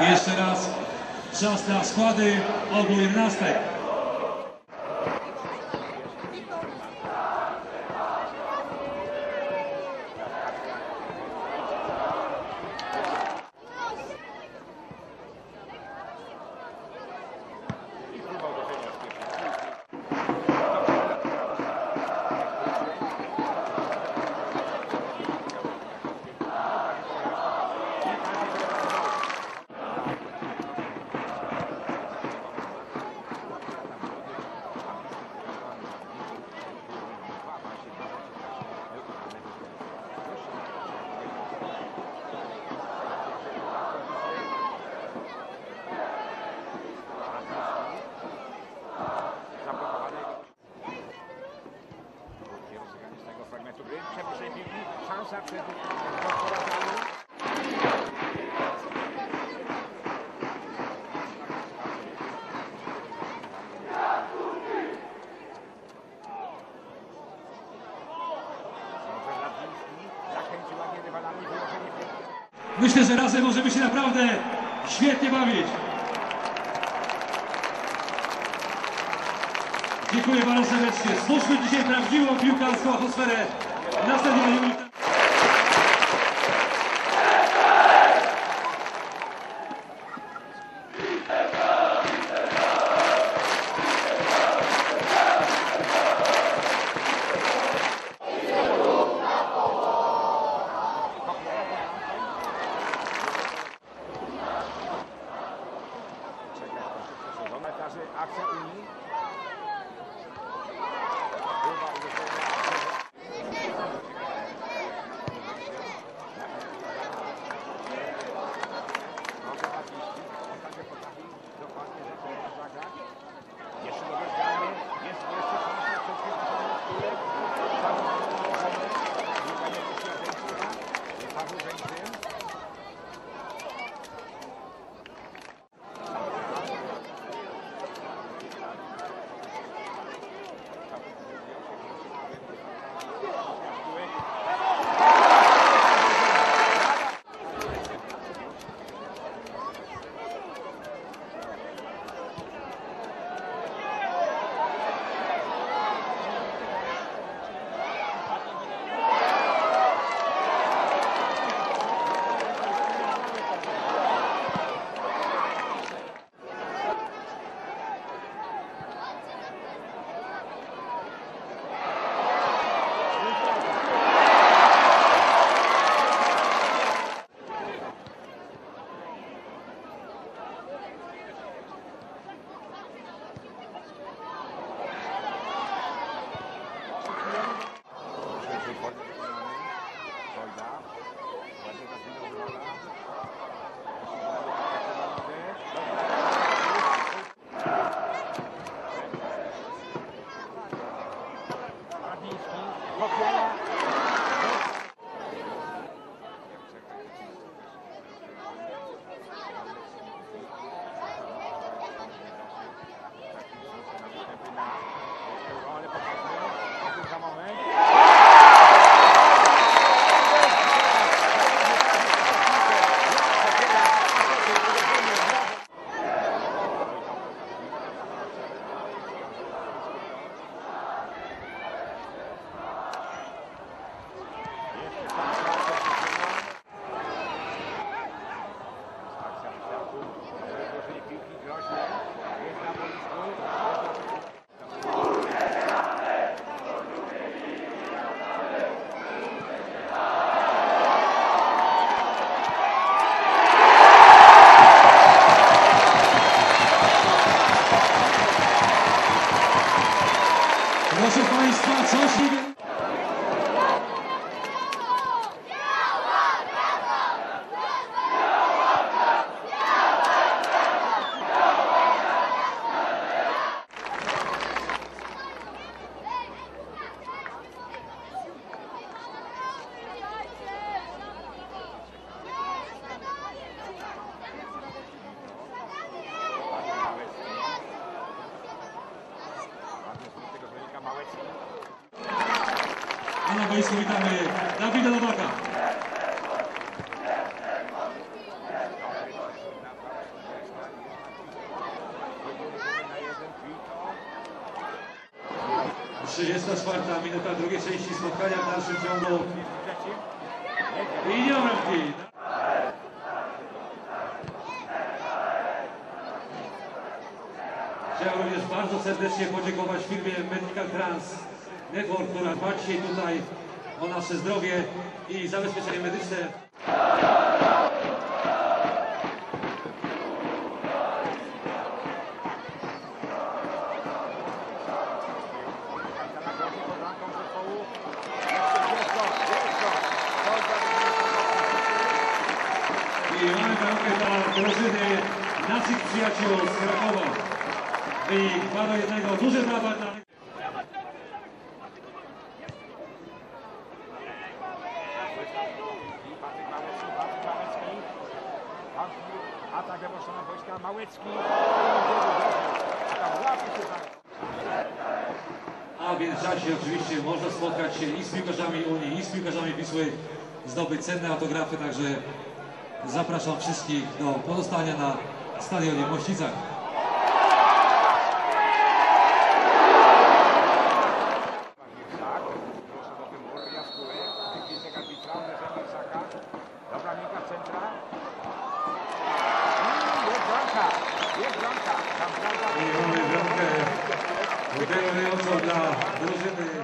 I jeszcze raz czas na składy obu 11. Szansa przed Myślę, że razem możemy się naprawdę świetnie bawić. Dziękuję bardzo serdecznie. Stwórzmy dzisiaj prawdziwą piłkarską atmosferę na stadionie. akcja Unii. Jeszcze do wygrania jest jeszcze szansa przed Proszę Państwa, coś nie... A na boisku witamy Dawida Nowaka. 34 minuta drugiej części spotkania w dalszym ciągu. I nie ma bramki. Chciałem również bardzo serdecznie podziękować firmie Medical Trans Network, która dba dzisiaj tutaj o nasze zdrowie i zabezpieczenie medyczne. I mamy bramkę dla drużyny naszych przyjaciół z Krakowa. Wynik 2-1. Duże brawa dla... Atak Ewosza Wojska Małecki. A w międzyczasie oczywiście można spotkać się i z piłkarzami Unii, i z piłkarzami Wisły, zdobyć cenne autografy, także zapraszam wszystkich do pozostania na stadionie w Mościcach. Dobra linka centra. Jest bramka. I mamy bramkę uderzającą dla drużyny